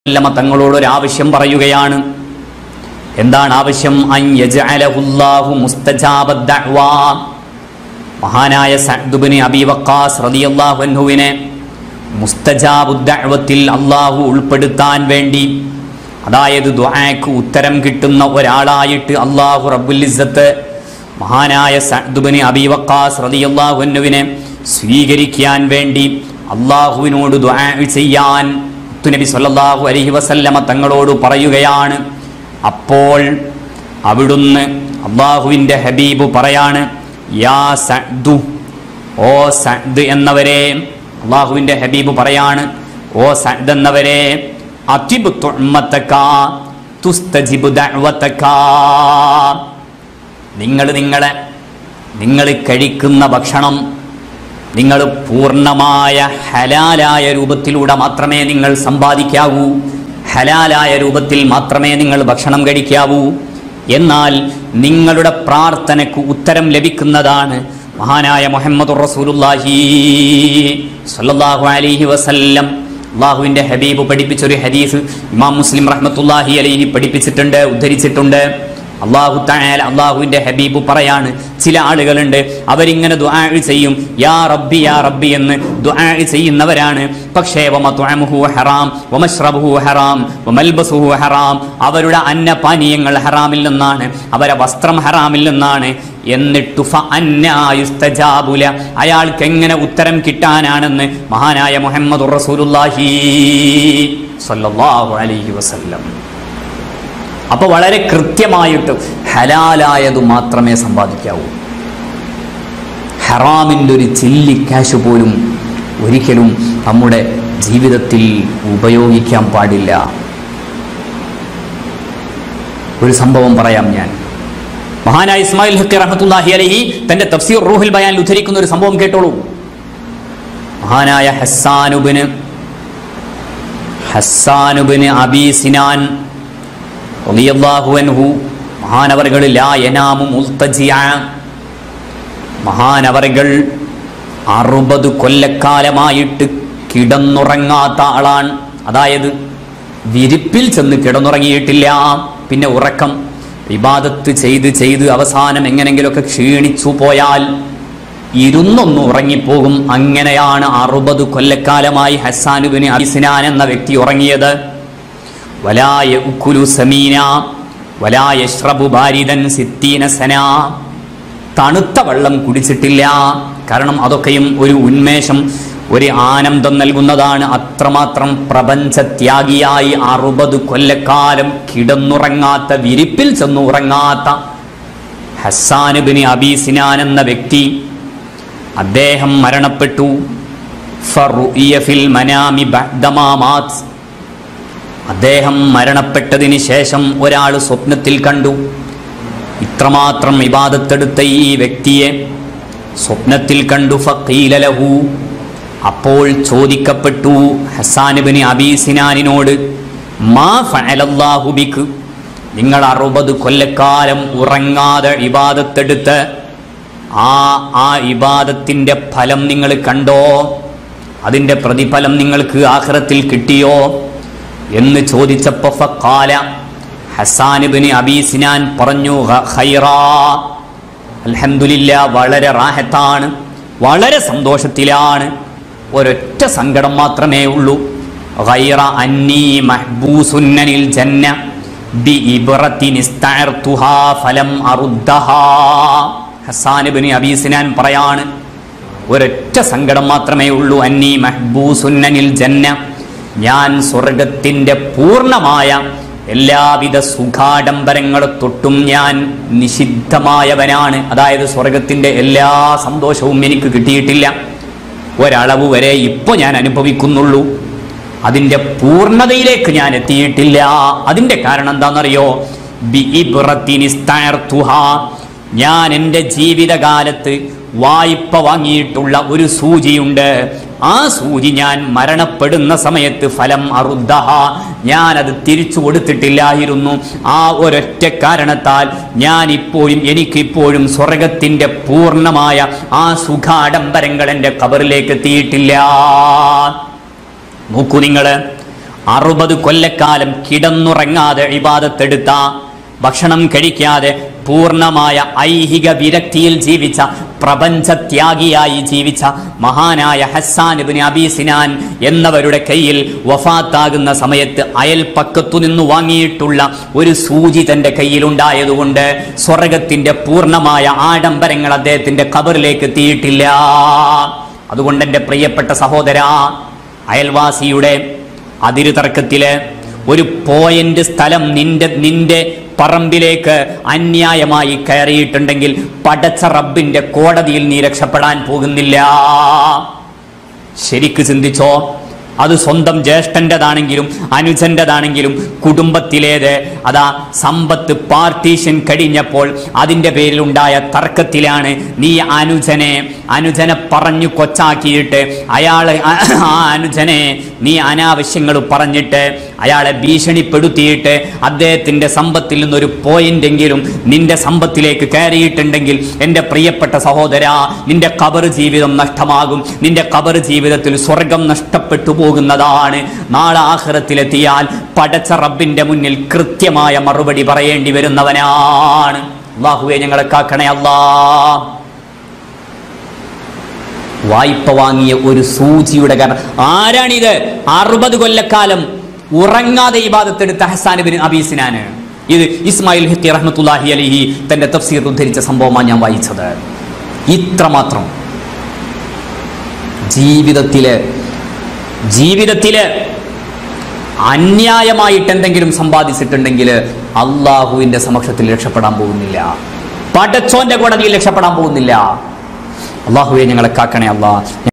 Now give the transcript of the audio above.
തങ്ങളോടൊരാവശ്യം പറയുകയാണ്. എന്താണ് ആവശ്യം? അൻ യജഅലഹുല്ലാഹു മുസ്തജാബദ് ദഅ്വ. മഹാനായ സഅദ് ഇബ്നു അബീ വഖാസ് റളിയല്ലാഹു അൻഹുവിനെ മുസ്തജാബുദ് ദഅ്വത്തിൽ അല്ലാഹു ഉൾപ്പെടുത്താൻ വേണ്ടി, അതായത് ദുആക്ക് ഉത്തരം കിട്ടുന്ന ഒരാളായിട്ട് അല്ലാഹു റബ്ബുൽ ഇസ്സത്ത് മഹാനായ സഅദ് ഇബ്നു അബീ വഖാസ് റളിയല്ലാഹു അൻഹുവിനെ സ്വീകരിക്കാൻ വേണ്ടി അല്ലാഹുവിനോട് ദുആ ചെയ്യാൻ നബി സല്ലല്ലാഹു അലൈഹി വസല്ലമ തങ്ങളോട് പറയുകയാണ്. അപ്പോൾ അവിടുന്ന് അല്ലാഹുവിൻ്റെ ഹബീബ് പറയാണ്, യാ സഅദു, ഓ സഅദ് എന്നവരെ, അല്ലാഹുവിൻ്റെ ഹബീബ് പറയാണ്, ഓ സഅദ് എന്നവരെ, അതിബ് തുഅമ്മതക തുസ്തജിബു ദഅവതക. നിങ്ങൾ കഴിക്കുന്ന ഭക്ഷണം നിങ്ങൾ പൂർണ്ണമായ ഹലാലായ രൂപത്തിലൂടെ മാത്രമേ നിങ്ങൾ സമ്പാദിക്കാവൂ, ഹലാലായ രൂപത്തിൽ മാത്രമേ നിങ്ങൾ ഭക്ഷണം കഴിക്കാവൂ. എന്നാൽ നിങ്ങളുടെ പ്രാർത്ഥനയ്ക്ക് ഉത്തരം ലഭിക്കുന്നതാണ്. മഹാനായ മുഹമ്മദുർ റസൂലുള്ളാഹി സ്വല്ലല്ലാഹു അലൈഹി വസല്ലം അല്ലാഹുവിൻ്റെ ഹബീബ് പഠിപ്പിച്ചൊരു ഹദീസ് ഇമാം മുസ്ലിം റഹ്മത്തുള്ളാഹി അലൈഹി പഠിപ്പിച്ചിട്ടുണ്ട്, ഉദ്ധരിച്ചിട്ടുണ്ട്. അല്ലാഹു തആല, അല്ലാഹുവിൻ്റെ ഹബീബ് പറയാണ്, ചില ആളുകളുണ്ട് അവരിങ്ങനെ ദുആ ചെയ്യും, യാ റബ്ബി യാ റബ്ബി എന്ന് ദുആ ചെയ്യുന്നവരാണ്. പക്ഷേ വമത്അമുഹു ഹറാം വമശ്റബുഹു ഹറാം വമൽബസുഹു ഹറാം, അവരുടെ അന്നപാനീയങ്ങൾ ഹറാമിൽ നിന്നാണ്, അവരുടെ വസ്ത്രം ഹറാമിൽ നിന്നാണ്. എന്നിട്ടു ഫഅന്നാ യുസ്തജാബു ല, അയാൾക്ക് എങ്ങനെ ഉത്തരം കിട്ടാനാണെന്ന് മഹാനായ മുഹമ്മദുർ റസൂലുള്ളാഹി സ്വല്ലല്ലാഹു അലൈഹി വസല്ലം. അപ്പോൾ വളരെ കൃത്യമായിട്ട് ഹലാലായത് മാത്രമേ സമ്പാദിക്കാവൂ. ഹറാമിൻ്റെ ഒരു ചില്ലി കാശ് പോലും ഒരിക്കലും നമ്മുടെ ജീവിതത്തിൽ ഉപയോഗിക്കാൻ പാടില്ല. ഒരു സംഭവം പറയാം ഞാൻ. മഹാനായ ഇസ്മായിൽ ഹഖി റഹ്മത്തുള്ളാഹി അലൈഹി തന്റെ തഫ്സീർ റൂഹുൽ ബയാനിൽ ഉദ്ധരിക്കുന്ന ഒരു സംഭവം കേട്ടോളൂ. മഹാനായ ഹസ്സാൻ ഇബ്നു അബീ സിനാൻ റളിയല്ലാഹു അൻഹു മഹാനവറുകൾ ലാ യനാമു മുൽതജിഅ, മഹാനവറുകൾ 60 കൊല്ലക്കാലമായിട്ട് കിടന്നുറങ്ങാത്ത ആളാണ്. അതായത് വിരിപ്പിൽ ചെന്ന് കിടന്നുറങ്ങിയിട്ടില്ല. പിന്നെ ഉറക്കം, ഇബാദത്ത് ചെയ്ത് അവസാനം എങ്ങനെങ്കിലുമൊക്കെ ക്ഷീണിച്ചു പോയാൽ ഇരുന്നൊന്ന് ഉറങ്ങിപ്പോകും. അങ്ങനെയാണ് 60 കൊല്ലക്കാലമായി ഹസ്സാൻ ഇബ്നു അബീ സിനാൻ എന്ന വ്യക്തി ഉറങ്ങിയത്. വലാ യഅ്കുലു സമീന വലാ യശ്റബു ബാരിദൻ 60 സന, തണുത്ത വെള്ളം കുടിച്ചിട്ടില്ല. കാരണം അതൊക്കെയും ഒരു ഉന്മേഷം, ഒരു ആനന്ദം നൽകുന്നതാണ്. അത്രമാത്രം പ്രപഞ്ചത്യാഗിയായി 60 കൊല്ലക്കാലം കിടന്നുറങ്ങാത്ത, വിരിപ്പിൽ ചെന്ന് ഉറങ്ങാത്ത ഹസ്സാൻ ഇബ്നു അബീ സിനാൻ എന്ന വ്യക്തി, അദ്ദേഹം മരണപ്പെട്ടു. ഫറുഇയ ഫിൽ മനാമി ബഅദമാ മാത്, അദ്ദേഹം മരണപ്പെട്ടതിന് ശേഷം ഒരാൾ സ്വപ്നത്തിൽ കണ്ടു. ഇത്രമാത്രം ഇബാദത്തെടുത്ത ഈ വ്യക്തിയെ സ്വപ്നത്തിൽ കണ്ടു. ഫഖീല ലഹു, അപ്പോൾ ചോദിക്കപ്പെട്ടു ഹസ്സാൻ ഇബ്നു അബീ സിനാനിനോട്, മാ ഫഅലല്ലാഹു ബിക്, നിങ്ങൾ 60 കൊല്ലക്കാലം ഉറങ്ങാതെ ഇബാദത്തെടുത്ത് ആ ഇബാദത്തിൻ്റെ ഫലം നിങ്ങൾ കണ്ടോ? അതിൻ്റെ പ്രതിഫലം നിങ്ങൾക്ക് ആഖിറത്തിൽ കിട്ടിയോ എന്ന് ചോദിച്ചപ്പോൾ ഫഖാല, ഹസ്സാൻ ഇബ്നു അബീ സിനാൻ പറഞ്ഞു, ഖൈറാ, അൽഹംദുലില്ലാ, വളരെ റാഹത്താണ്, വളരെ സന്തോഷത്തിലാണ്. ഒരൊറ്റ സങ്കടം മാത്രമേ ഉള്ളൂ. ഖൈറ അന്നീ മഹ്ബൂസുൻ അനിൽ ജന്ന ബിഇബ്റത്തിൻ ഇസ്തഅർതുഹാ ഫലം അറുദ്ദഹാ. ഹസ്സാൻ ഇബ്നു അബീ സിനാൻ പറയാണ്, ഒരൊറ്റ സങ്കടം മാത്രമേ ഉള്ളൂ. അന്നീ മഹ്ബൂസുൻ അനിൽ ജന്ന, ഞാൻ സ്വർഗത്തിൻ്റെ പൂർണ്ണമായ എല്ലാവിധ സുഖാഡംബരങ്ങളെ തൊട്ടും ഞാൻ നിഷിദ്ധമായവനാണ്. അതായത് സ്വർഗത്തിൻ്റെ എല്ലാ സന്തോഷവും എനിക്ക് കിട്ടിയിട്ടില്ല, ഒരളവ് വരെ ഇപ്പോൾ ഞാൻ അനുഭവിക്കുന്നുള്ളൂ, അതിൻ്റെ പൂർണ്ണതയിലേക്ക് ഞാൻ എത്തിയിട്ടില്ല. അതിൻ്റെ കാരണം എന്താണെന്നറിയോ? ബിഇബ്റത്തിൻ ഇസ്തഅർതുഹാ, ഞാൻ എൻ്റെ ജീവിതകാലത്ത് വായ്പ വാങ്ങിയിട്ടുള്ള ഒരു സൂചിയുണ്ട്. ആ സൂചി ഞാൻ മരണപ്പെടുന്ന സമയത്ത് ഫലം അറുദ്ദഹ, ഞാൻ അത് തിരിച്ചു കൊടുത്തിട്ടില്ലായിരുന്നു. ആ ഒരൊറ്റ കാരണത്താൽ എനിക്കിപ്പോഴും സ്വർഗത്തിൻ്റെ പൂർണ്ണമായ ആ സുഖാഡംബരങ്ങൾ എൻ്റെ ഖബറിലേക്ക് എത്തിയിട്ടില്ല. നോക്കൂ നിങ്ങൾ, 60 കൊല്ലക്കാലം കിടന്നുറങ്ങാതെ ഇബാദത്തെടുത്ത, ഭക്ഷണം കഴിക്കാതെ പൂർണ്ണമായ ഐഹിക വിരക്തിയിൽ ജീവിച്ച, പ്രപഞ്ചത്യാഗിയായി ജീവിച്ച മഹാനായ ഹസ്സാൻ ഇബ്നു അബീ സിനാൻ എന്നവരുടെ കയ്യിൽ വഫാത്താകുന്ന സമയത്ത് അയൽപ്പക്കത്തു നിന്ന് വാങ്ങിയിട്ടുള്ള ഒരു സൂചി തന്റെ കയ്യിലുണ്ടായതുകൊണ്ട് സ്വർഗത്തിന്റെ പൂർണ്ണമായ ആഡംബരങ്ങൾ അദ്ദേഹത്തിന്റെ ഖബറിലേക്ക് എത്തിയിട്ടില്ല. അതുകൊണ്ട് എൻ്റെ പ്രിയപ്പെട്ട സഹോദരാ, അയൽവാസിയുടെ അതിര് തർക്കത്തില് ഒരു പോയിന്റ് സ്ഥലം നിന്റെ പറമ്പിലേക്ക് അന്യായമായി കയറിയിട്ടുണ്ടെങ്കിൽ പടച്ച റബ്ബിന്റെ കോടതിയിൽ നീ രക്ഷപ്പെടാൻ പോകുന്നില്ല. ശരിക്ക് ചിന്തിച്ചോ. അത് സ്വന്തം ജ്യേഷ്ഠൻ്റെതാണെങ്കിലും അനുജൻ്റെതാണെങ്കിലും കുടുംബത്തിലേത്, അതാ സമ്പത്ത് പാർട്ടീഷൻ കഴിഞ്ഞപ്പോൾ അതിൻ്റെ പേരിലുണ്ടായ തർക്കത്തിലാണ് നീ അനുജനെ പറഞ്ഞു കൊച്ചാക്കിയിട്ട് അനുജനെ നീ അനാവശ്യങ്ങൾ പറഞ്ഞിട്ട് അയാളെ ഭീഷണിപ്പെടുത്തിയിട്ട് അദ്ദേഹത്തിൻ്റെ സമ്പത്തിൽ നിന്നൊരു പോയിന്റെങ്കിലും നിന്റെ സമ്പത്തിലേക്ക് കയറിയിട്ടുണ്ടെങ്കിൽ എൻ്റെ പ്രിയപ്പെട്ട സഹോദരാ, നിന്റെ ഖബർ ജീവിതം നഷ്ടമാകും. നിന്റെ ഖബർ ജീവിതത്തിൽ സ്വർഗം നഷ്ടപ്പെട്ടു പോകുന്നതാണ്. നാളെ ആഖിറത്തിലെത്തിയാൽ പടച്ച റബ്ബിന്റെ മുന്നിൽ കൃത്യമായ മറുപടി പറയേണ്ടി വരുന്നവനാണ്. അല്ലാഹുവേ ഞങ്ങളെ കാക്കണേ അല്ലാ. വായ്പ വാങ്ങിയ ഒരു സൂചിയുടെ കാരണം ആരാണിത്? 60 കൊല്ലക്കാലം ഉറങ്ങാതെ ഇബാദത്തെടുത്ത ഹസ്സാൻ ഇബ്നു അബീ സിനാൻ. ഇത് ഇസ്മായിൽ ഹിത്തി റഹ്മത്തുള്ളാഹി അലൈഹി തന്റെ തഫ്സീർ ഉദ്ധരിച്ച സംഭവമാണ് ഞാൻ വായിച്ചത്. ഇത്രമാത്രം ജീവിതത്തില് അന്യായമായിട്ട് എന്തെങ്കിലും സമ്പാദിച്ചിട്ടുണ്ടെങ്കിൽ അള്ളാഹുവിന്റെ സമക്ഷത്തിൽ രക്ഷപ്പെടാൻ പോകുന്നില്ല, പടച്ചോന്റെ കോടതിയിൽ രക്ഷപ്പെടാൻ പോകുന്നില്ല. അള്ളാഹുവെ ഞങ്ങളെ കാക്കണേ അല്ലാ.